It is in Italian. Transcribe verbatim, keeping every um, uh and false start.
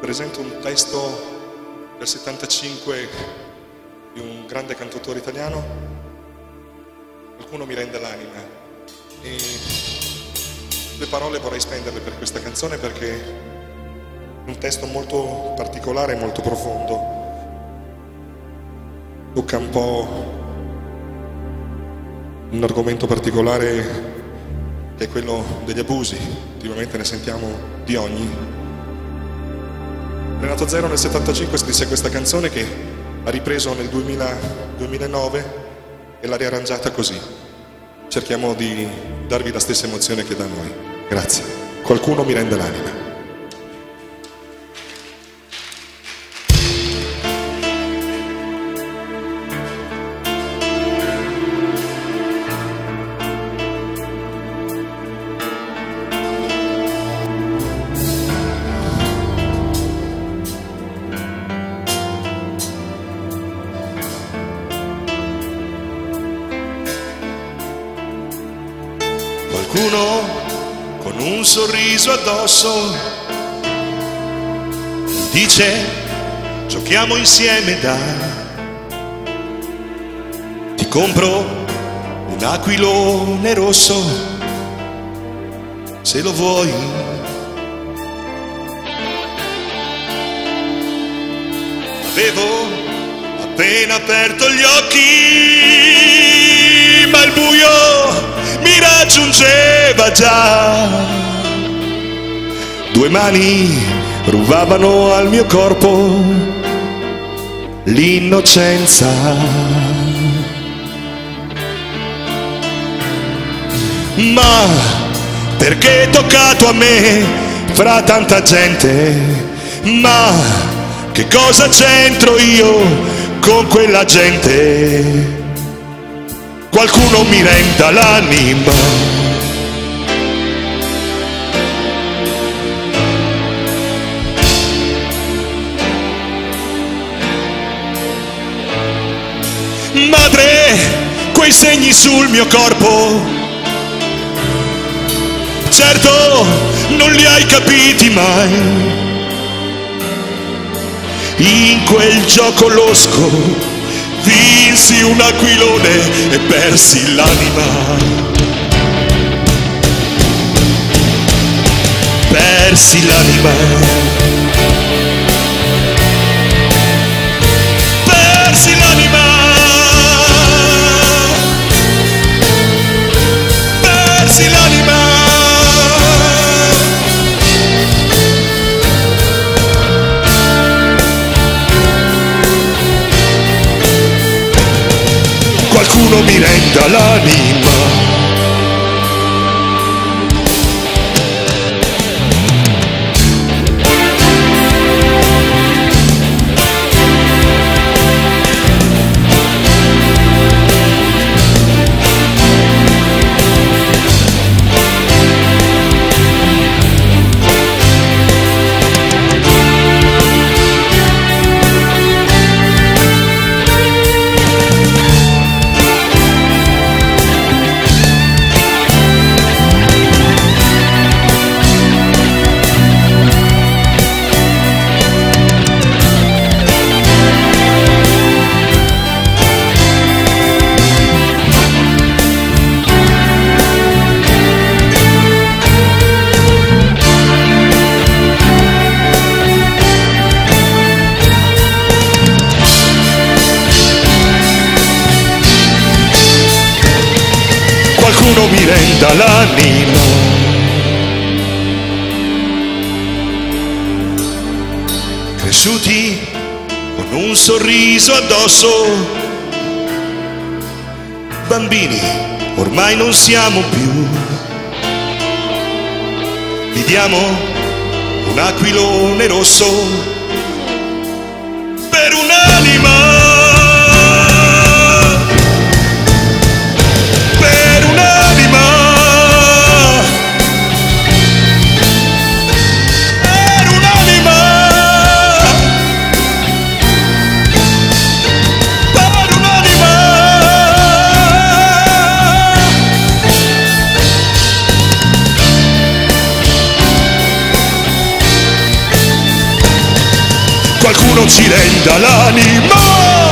presento un testo del settantacinque di un grande cantautore italiano. Qualcuno mi rende l'anima, e due parole vorrei spenderle per questa canzone perché è un testo molto particolare e molto profondo. Tocca un po' un argomento particolare che è quello degli abusi. Ultimamente ne sentiamo di ogni. Renato Zero nel settantacinque scrisse questa canzone che ha ripreso nel duemila, duemilanove e l'ha riarrangiata così. Cerchiamo di darvi la stessa emozione che da noi. Grazie. Qualcuno mi rende l'anima. Qualcuno con un sorriso addosso dice: giochiamo insieme, dai, ti compro un aquilone rosso se lo vuoi. Avevo appena aperto gli occhi, ma il buio mi raggiungeva già. Due mani rubavano al mio corpo l'innocenza. Ma perché è toccato a me fra tanta gente? Ma che cosa c'entro io con quella gente? Qualcuno mi renda l'anima. Madre, quei segni sul mio corpo, certo non li hai capiti mai. In quel gioco losco vinsi un aquilone e persi l'anima. Persi l'anima. Persi l'anima. Persi l'anima. Qualcuno mi renda l'anima. Qualcuno mi renda l'anima. Cresciuti con un sorriso addosso, bambini ormai non siamo più. Viviamo un aquilone rosso per un'anima. qualcuno ci renda l'anima.